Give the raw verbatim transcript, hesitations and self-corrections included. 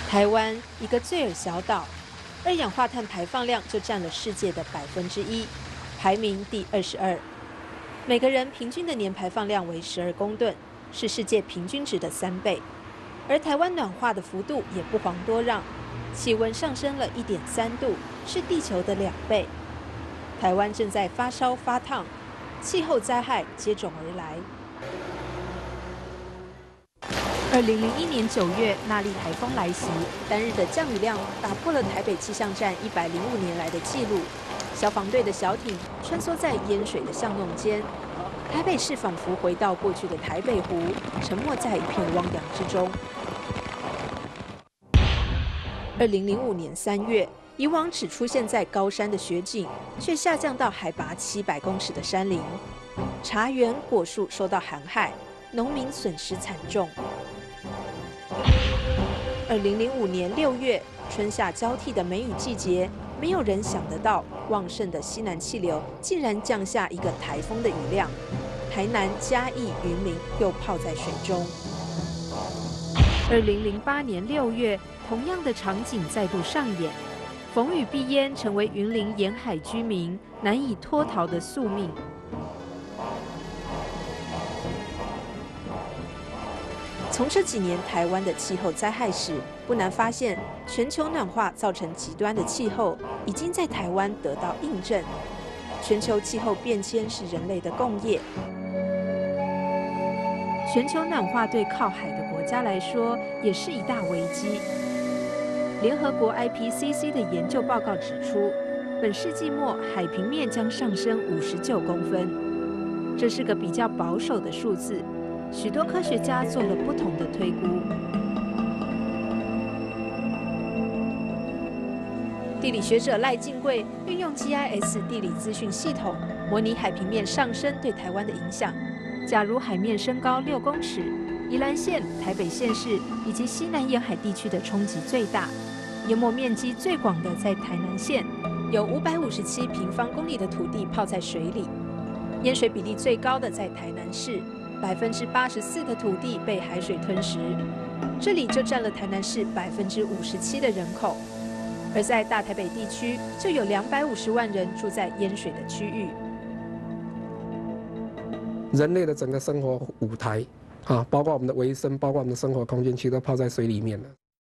台湾一个最尔小岛，二氧化碳排放量就占了世界的百分之一，排名第二十二。每个人平均的年排放量为十二公吨，是世界平均值的三倍。而台湾暖化的幅度也不遑多让，气温上升了一点三度，是地球的两倍。台湾正在发烧发烫，气候灾害接踵而来。二零零一年九月，纳莉台风来袭，单日的降雨量打破了台北气象站一百零五年来的纪录。消防队的小艇穿梭在淹水的巷弄间，台北市仿佛回到过去的台北湖，沉没在一片汪洋之中。二零零五年三月，以往只出现在高山的雪景，却下降到海拔七百公尺的山林，茶园果树受到寒害，农民损失惨重。二零零五年六月，春夏交替的梅雨季节，没有人想得到，旺盛的西南气流竟然降下一个台风的雨量，台南、嘉义、云林又泡在水中。二零零八年六月，同样的场景再度上演，逢雨必淹成为云林沿海居民难以脱逃的宿命。从这几年台湾的气候灾害史，不难发现，全球暖化造成极端的气候，已经在台湾得到印证。全球气候变迁是人类的共业。全球暖化对靠海的国家来说，也是一大危机。联合国 I P C C 的研究报告指出，本世纪末海平面将上升五十九公分，这是个比较保守的数字。许多科学家做了不同的推估。地理学者赖进贵运用 G I S 地理资讯系统，模拟海平面上升对台湾的影响。假如海面升高六公尺，宜兰县、台北县市以及西南沿海地区的冲击最大，淹没面积最广的在台南县，有五百五十七平方公里的土地泡在水里；淹水比例最高的在台南市。百分之八十四的土地被海水吞食，这里就占了台南市百分之五十七的人口。而在大台北地区，就有两百五十万人住在淹水的区域。 人类的整个生活舞台啊，包括我们的维生，包括我们的生活空间，其实都泡在水里面了。